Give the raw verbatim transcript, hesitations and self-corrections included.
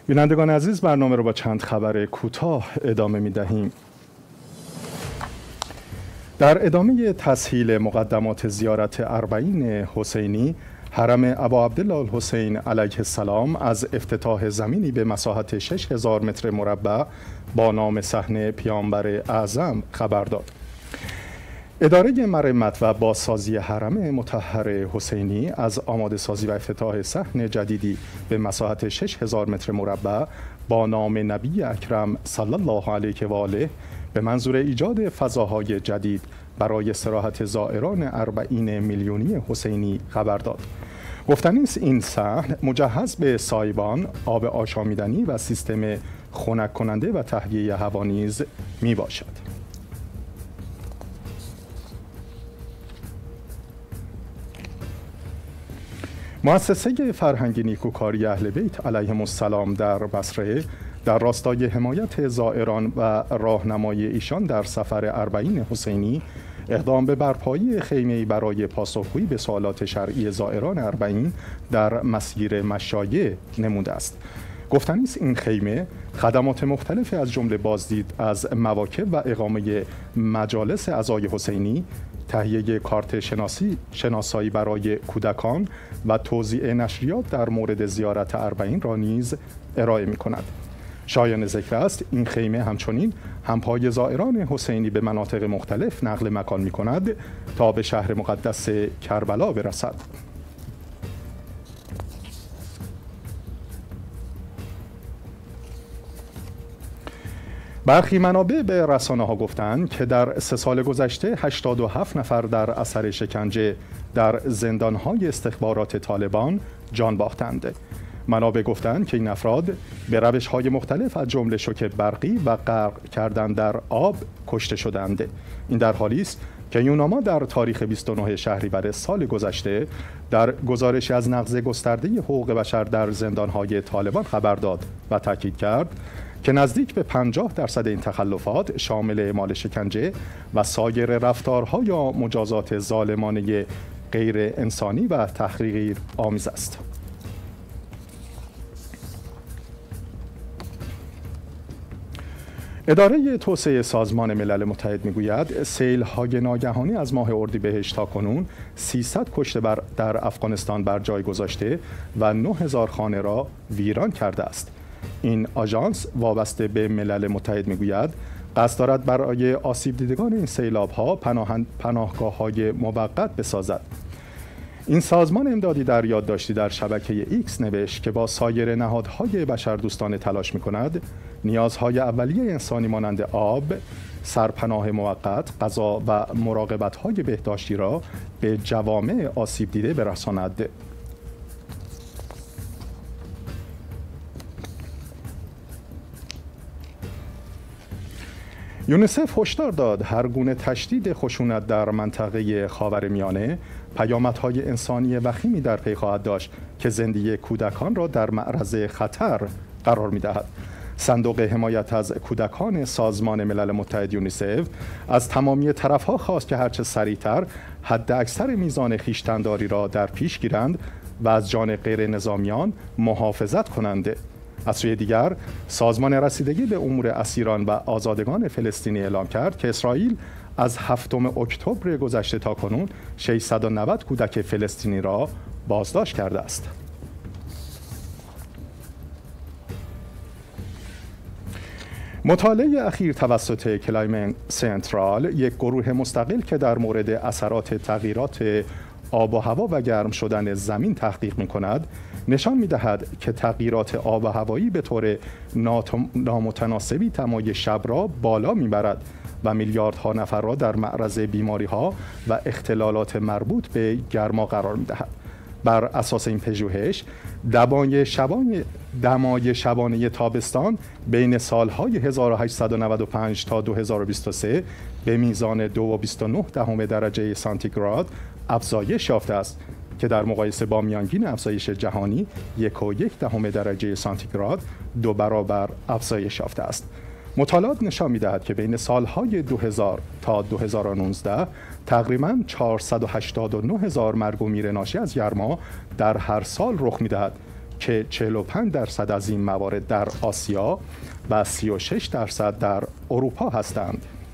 بینندگان عزیز، برنامه رو با چند خبر کوتاه ادامه می دهیم. در ادامه تسهیل مقدمات زیارت اربعین حسینی، حرم ابا عبدالله الحسین علیه السلام از افتتاح زمینی به مساحت شش هزار متر مربع با نام صحن پیامبر اعظم خبر داد. اداره مرمت و بازسازی حرم مطهر حسینی از آماده سازی و افتتاح صحن جدیدی به مساحت شش هزار متر مربع با نام نبی اکرم صلی الله علیه و آله به منظور ایجاد فضاهای جدید برای استراحت زائران اربعین میلیونی حسینی خبر داد. گفتنی است این صحن مجهز به سایبان، آب آشامیدنی و سیستم خنک کننده و تهویه هوا نیز می باشد. مؤسسه فرهنگی نیکوکاری اهل بیت علیهم السلام در بصره در راستای حمایت زائران و راهنمایی ایشان در سفر اربعین حسینی اقدام به برپایی خیمه‌ای برای پاسخگویی به سوالات شرعی زائران اربعین در مسیر مشایع نموده است. گفتنی است این خیمه خدمات مختلفی از جمله بازدید از مواکب و اقامه مجالس عزای حسینی، تهیه کارت شناسی شناسایی برای کودکان و توزیع نشریات در مورد زیارت اربعین را نیز ارائه می کند. شایان ذکر است این خیمه همچنین همپای زائران حسینی به مناطق مختلف نقل مکان می کند تا به شهر مقدس کربلا برسد. برخی منابع به رسانه ها گفتند که در سه سال گذشته هشتاد و هفت نفر در اثر شکنجه در زندان‌های استخبارات طالبان جان باختند. منابع گفتند که این افراد به روش‌های مختلف از جمله شوک برقی و غرق کردن در آب کشته شدند. این در حالی است که یوناما در تاریخ بیست و نه شهریور سال گذشته در گزارشی از نقض گسترده حقوق بشر در زندان‌های طالبان خبر داد و تاکید کرد که نزدیک به پنجاه درصد این تخلفات شامل اعمال شکنجه و سایر رفتارها یا مجازات ظالمانه غیر انسانی و تحقیر آمیز است. اداره توسعه سازمان ملل متحد میگوید سیل‌های ناگهانی از ماه اردیبهشت تا کنون سیصد کشته بر در افغانستان بر جای گذاشته و نه هزار خانه را ویران کرده است. این آژانس وابسته به ملل متحد میگوید قصد دارد برای آسیب دیدگان این سیلاب‌ها پناهگاه‌های موقت بسازد. این سازمان امدادی در یادداشتی در شبکه ایکس نوشت که با سایر نهادهای بشردوستانه تلاش می‌کند نیازهای اولیه انسانی مانند آب، سرپناه موقت، غذا و مراقبت‌های بهداشتی را به جوامع آسیب دیده برساند. یونیسف هشدار داد هر گونه تشدید خشونت در منطقه خاورمیانه پیامدهای انسانی وخیمی در پی خواهد داشت که زندگی کودکان را در معرض خطر قرار می‌دهد. صندوق حمایت از کودکان سازمان ملل متحد یونیسف از تمامی طرف‌ها خواست که هرچه سریعتر حد اکثر میزان خویشتن‌داری را در پیش گیرند و از جان غیر نظامیان محافظت کنند. از سوی دیگر سازمان رسیدگی به امور اسیران و آزادگان فلسطینی اعلام کرد که اسرائیل از هفتم اکتبر گذشته تا کنون ششصد و نود کودک فلسطینی را بازداشت کرده است. مطالعه اخیر توسط کلایمت سنترال، یک گروه مستقل که در مورد اثرات تغییرات آب و هوا و گرم شدن زمین تحقیق می‌کند، نشان می‌دهد که تغییرات آب و هوایی به طور نامتناسبی دمای شب را بالا می‌برد و میلیاردها نفر را در معرض بیماری‌ها و اختلالات مربوط به گرما قرار می‌دهد. بر اساس این پژوهش، دمای شبانه دمای شبانه تابستان بین سالهای هزار و هشتصد و نود و پنج تا دو هزار و بیست و سه به میزان دو و بیست و نه دهم درجه سانتیگراد افزایش یافته است که در مقایسه با میانگین افزایش جهانی یک و یک دهم درجه سانتیگراد دو برابر افزایش یافته است. مطالعات نشان می‌دهد که بین سالهای دو هزار تا دو هزار و نوزده تقریباً چهارصد و هشتاد و نه هزار مرگ و میر ناشی از گرما در هر سال رخ می‌دهد که چهل و پنج درصد از این موارد در آسیا و سی و شش درصد در اروپا هستند.